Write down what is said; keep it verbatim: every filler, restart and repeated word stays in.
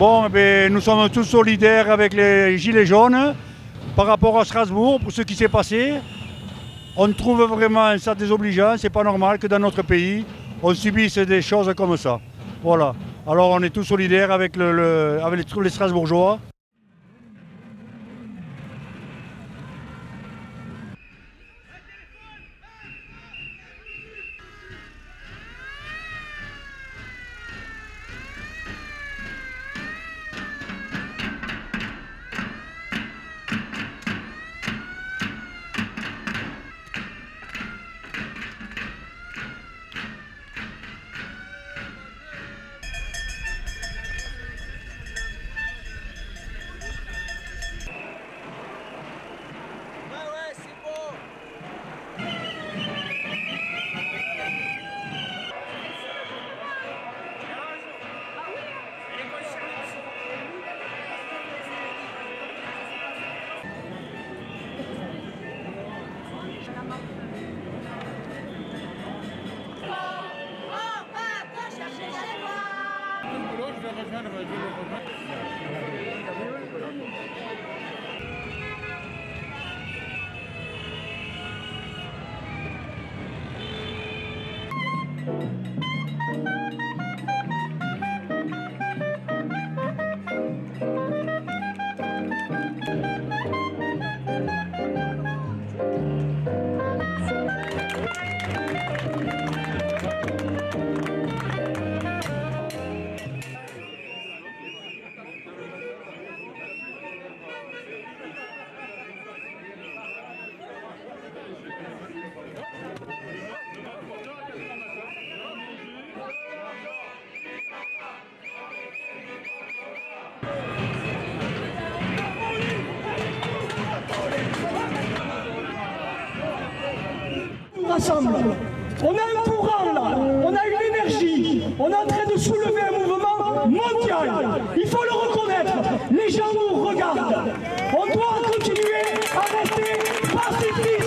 Bon, eh nous sommes tous solidaires avec les Gilets jaunes par rapport à Strasbourg pour ce qui s'est passé. On trouve vraiment ça désobligeant, c'est pas normal que dans notre pays, on subisse des choses comme ça. Voilà. Alors on est tous solidaires avec, le, le, avec les, les Strasbourgeois. Rassemble. On a un courant là, on a une énergie, on est en train de soulever un mouvement mondial. Il faut le reconnaître, les gens nous regardent. On doit continuer à rester pacifiques.